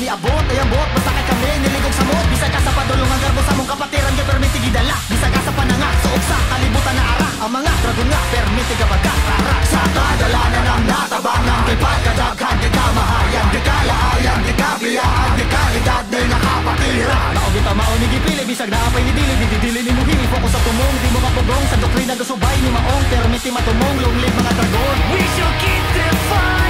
abot ay abot, basta kay kami niligog sa mot. Bisa ka sa padulungan garbo sa mong kapatiran kay permiti gidala. Bisa ka sa pananga, suok sa kalibutan na ara. Ang mga dragon nga permiti ka pagkatara. Sa kadalanan ang natabangan kay pagkadaghan, kay kamahayan, kay kalaayan, kay kabiyaan, kay kalidad na'y nakapatira. Maugit ang maonig ipili, bisag na apay ni dili, didili ni muhili, focus sa tumong, di mo mapugong sa doktrina dosubay ni maong, permiti matumong, long live mga dragon. We shall keep them fight.